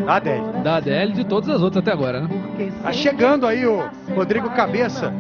Da Adele. Da Adele e de todas as outras até agora, né? Tá chegando aí o Rodrigo Cabeça.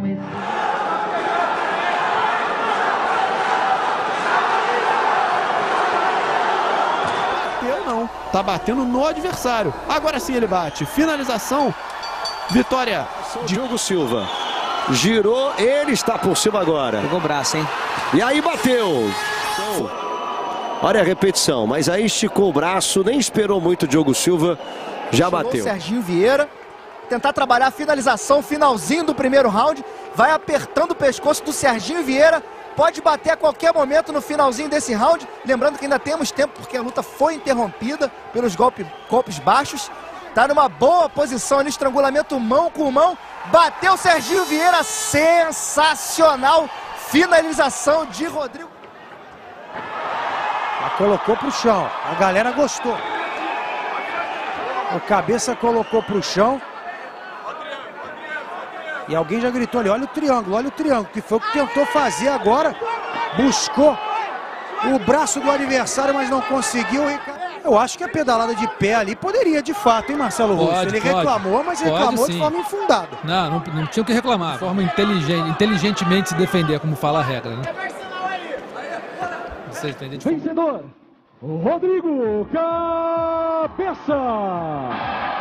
Bateu não, tá batendo no adversário. Agora sim ele bate. Finalização. Vitória de Diogo Silva. Girou, ele está por cima agora. Pegou o braço, hein? E aí bateu. Olha a repetição, mas aí esticou o braço, nem esperou muito o Diogo Silva, já bateu. Serginho Vieira, tentar trabalhar a finalização, finalzinho do primeiro round, vai apertando o pescoço do Serginho Vieira, pode bater a qualquer momento no finalzinho desse round, lembrando que ainda temos tempo porque a luta foi interrompida pelos golpes baixos. Tá numa boa posição ali, estrangulamento mão com mão. Bateu Serginho Vieira, sensacional. Finalização de Rodrigo. Já colocou pro chão, a galera gostou. O Cabeça colocou pro chão. E alguém já gritou ali, olha o triângulo, que foi o que tentou fazer agora. Buscou o braço do adversário, mas não conseguiu. Eu acho que a pedalada de pé ali poderia, de fato, hein, Marcelo Russo? Ele reclamou, mas reclamou de forma infundada. Não tinha o que reclamar. De forma inteligentemente se defender, como fala a regra, né? Vencedor, Rodrigo Cabeça!